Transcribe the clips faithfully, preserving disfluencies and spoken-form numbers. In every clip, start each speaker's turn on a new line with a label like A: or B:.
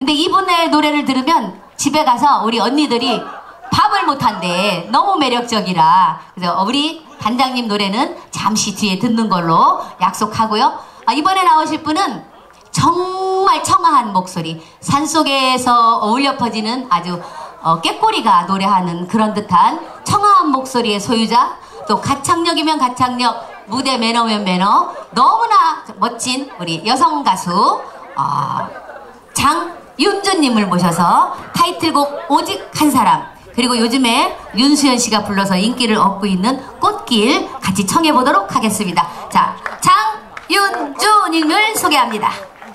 A: 근데 이분의 노래를 들으면 집에 가서 우리 언니들이 밥을 못한대. 너무 매력적이라. 그래서 우리 단장님 노래는 잠시 뒤에 듣는 걸로 약속하고요. 아, 이번에 나오실 분은 정말 청아한 목소리, 산속에서 어울려 퍼지는 아주 어, 꾀꼬리가 노래하는 그런 듯한 청아한 목소리의 소유자, 또 가창력이면 가창력, 무대 매너면 매너, 너무나 멋진 우리 여성 가수 어, 장윤주님을 모셔서 타이틀곡 오직 한 사람, 그리고 요즘에 윤수연 씨가 불러서 인기를 얻고 있는 꽃길 같이 청해보도록 하겠습니다. 자, 장윤주님을 소개합니다.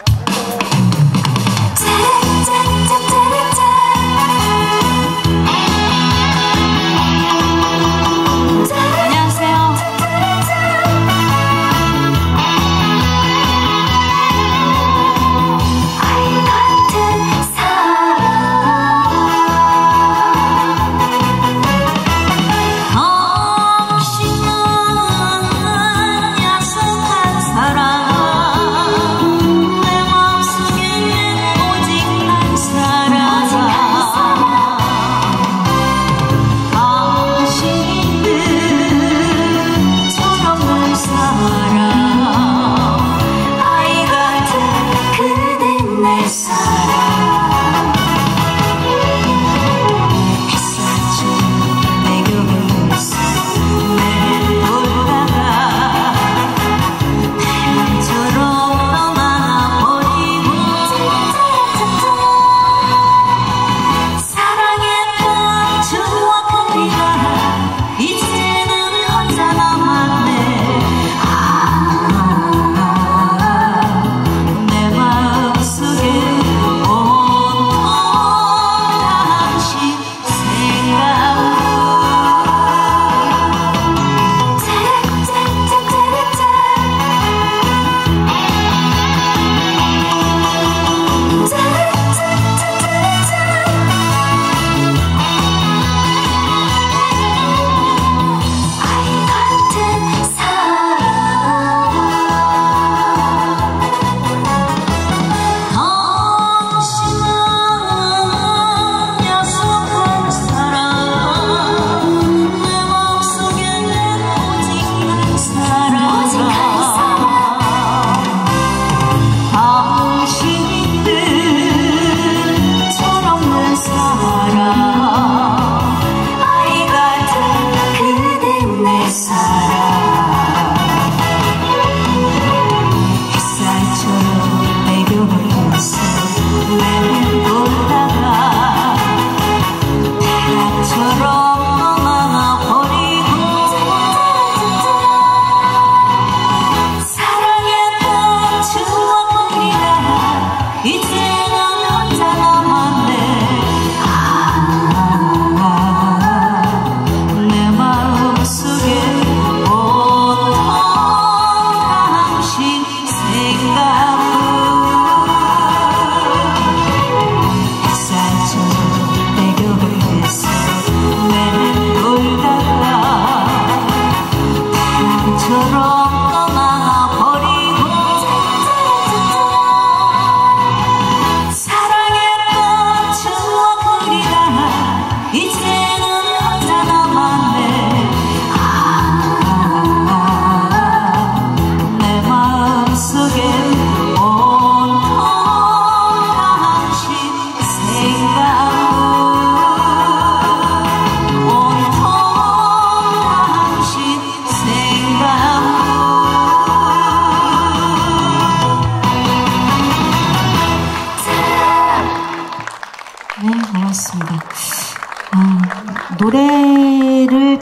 B: 노래를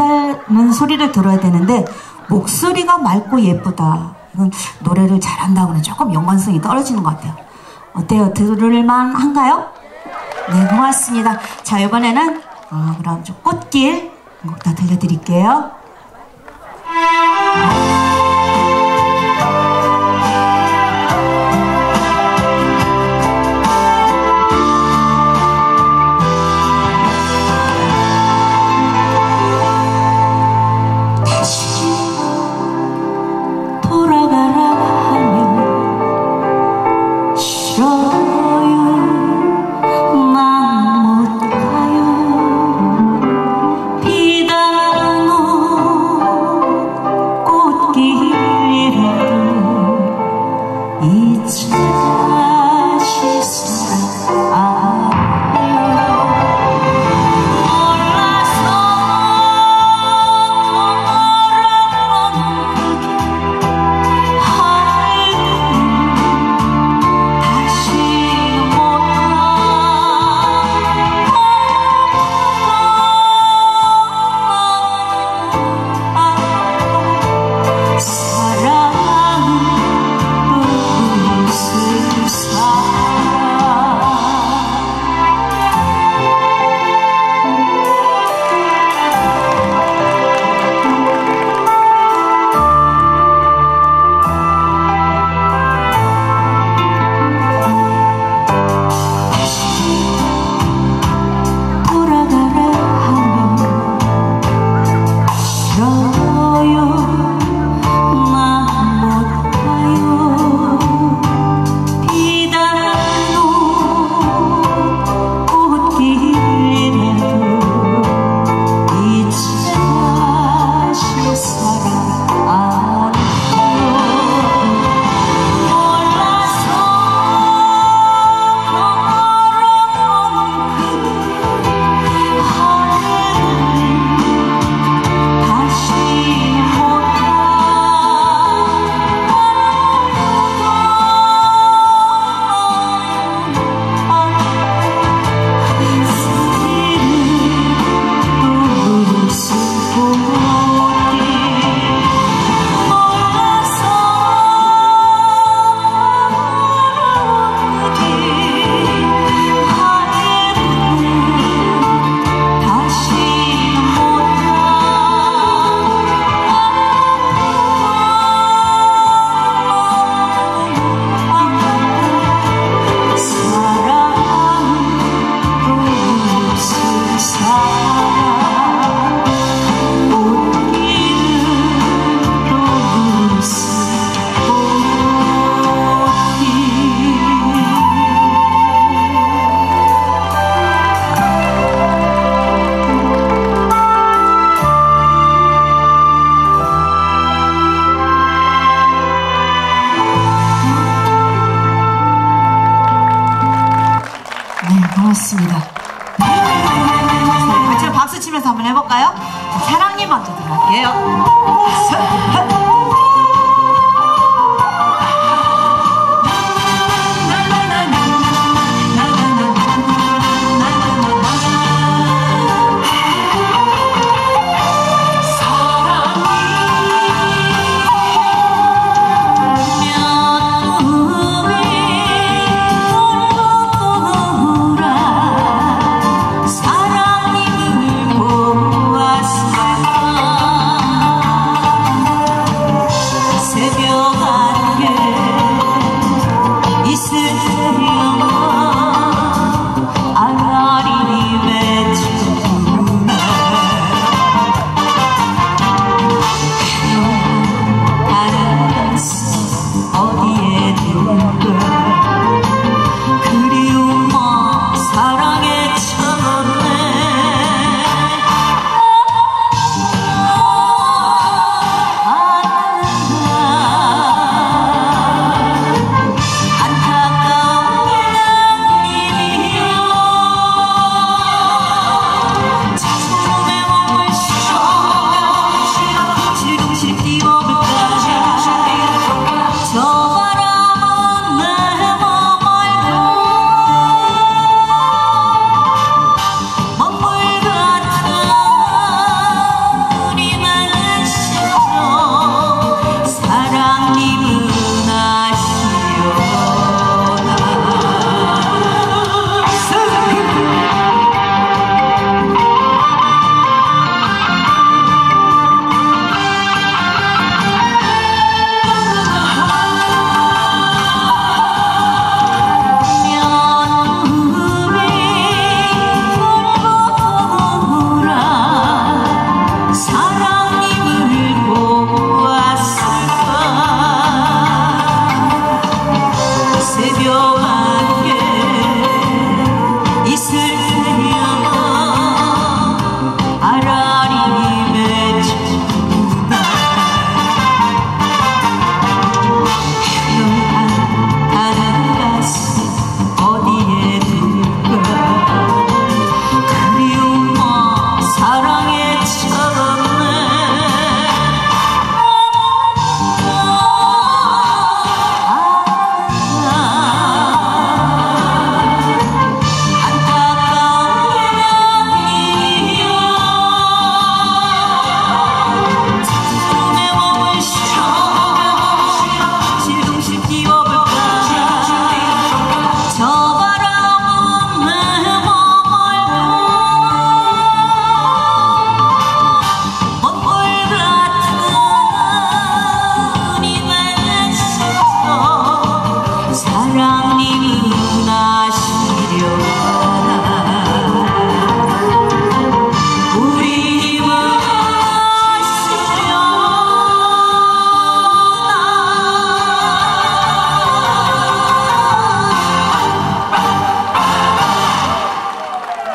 B: 잘한다는 소리를 들어야 되는데 목소리가 맑고 예쁘다. 이건 노래를 잘한다고는 조금 연관성이 떨어지는 것 같아요. 어때요? 들을만 한가요? 네, 고맙습니다. 자, 이번에는 어, 그럼 좀 꽃길 한 곡 더 들려드릴게요.
C: 돌아가라 하면 싫어요.
B: 고맙습니다. 같이 박수 치면서 한번 해볼까요? 사랑니 먼저 들어갈게요.